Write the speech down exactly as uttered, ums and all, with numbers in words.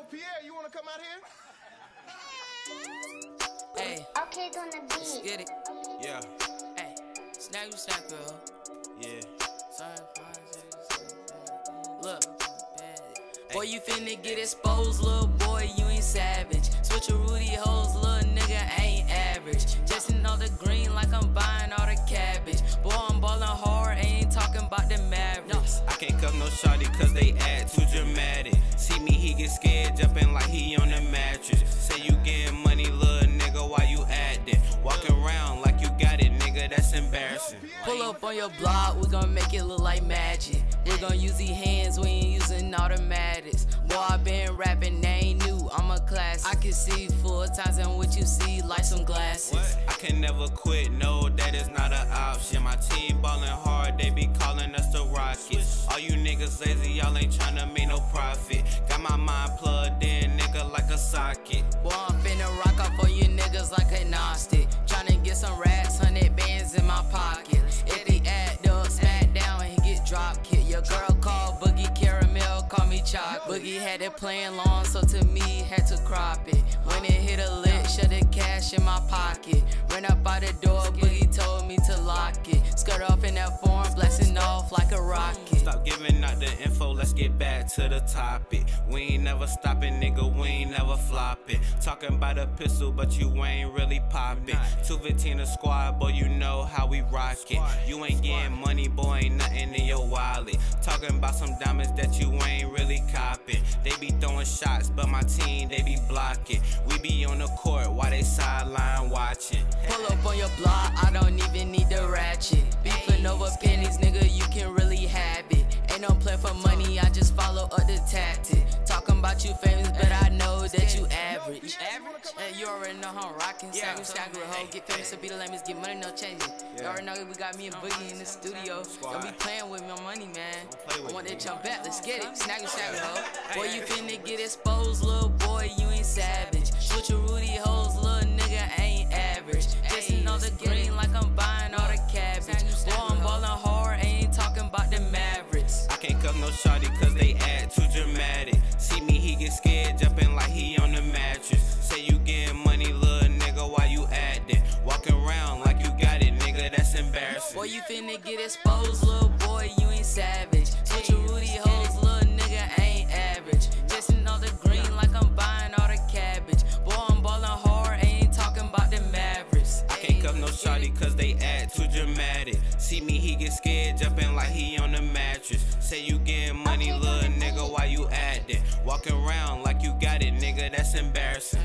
Pierre, you wanna come out here? Hey. Okay, on the beat. Let's get it. Yeah. Hey. Snack you snack girl. Yeah. Look. Boy, you finna get exposed, little boy, you ain't savage. Switch your Rudy hoes, little nigga ain't average. Justin all the green like I'm buying all the cabbage. Boy, I'm ballin' hard, ain't talking about the Mavericks. I can't cuff no shawty cause they act too dramatic. See me, he get scared, jumping like he on the mattress. Say you getting money, little nigga, why you acting? Walking around like you got it, nigga, that's embarrassing. Pull up on your block, we gon' make it look like magic. We gon' use these hands, we ain't using automatics. Boy, I been rapping, they ain't new, I'm a classic. I can see full times and what you see like some glasses. What? I can never quit, no, that is not an option. My team ballin' hard, they be calling us the Rockets. All you niggas lazy, y'all ain't tryna make no profit. Got my mind plugged in, nigga, like a socket. Boy, I'm finna rock off on you niggas like a Gnostic. Tryna get some racks, hundred bands in my pocket. If he act up, smack down, he get drop kick. Your girl called Boogie Caramel, call me Choc. Boogie had it playing long, so to me, had to crop it. When it hit a lick, shut the cash in my pocket. Ran up out the door, Boogie told me to lock it. Skirt off in that form, blasting off like a rocket. Stop giving out the info, let's get back to the topic. We ain't never stopping, nigga, we ain't never flopping. Talking about a pistol, but you ain't really popping. two fifteen a squad, boy, you know how we rockin'. You ain't getting money, boy, ain't nothing in your wallet. Talking about some diamonds that you ain't really copping. They be throwing shots, but my team, they be blocking. We be on the court while they sideline watching. Pull up on your block, I don't even need the ratchet. Beefing over pennies, nigga, you can really have it. Ain't no play for money, I just follow up the tactic. Talking about you famous, but I know that you average. Average? Hey, you already know how I'm rockin'. Yeah. Sack, sack, hoe. Get famous, be the lamest, get money, no changing. You already know we got me and Boogie in the studio. Don't be playing with my money, man. I want that jump back, let's get it. Snaggle, snaggle, hoe. Boy, you finna get exposed, little boy, you ain't savage. Switch your Rudy hoes, little nigga ain't average. Justin all the green like I'm buying all the cabbage. Boy, I'm ballin' hard, ain't talking about the Mavericks. I can't cuff no shawty cause they act too dramatic. See me, he get scared, jumping like he on the mattress. Say you getting money, little nigga, why you acting? Walking around like you got it, nigga, that's embarrassing. Boy, you finna get exposed, little boy, you ain't savage. Switch your Rudy hoes, little nigga ain't average. Justin all the green like I'm buying all the cabbage. Boy, I'm ballin' hard, ain't talking about the Mavericks. I can't cuff no shawty cause they act too dramatic. See me, he get scared, jumping like he on the mattress. Say you getting money, little nigga, why you acting? Walking around like you got it, nigga, that's embarrassing.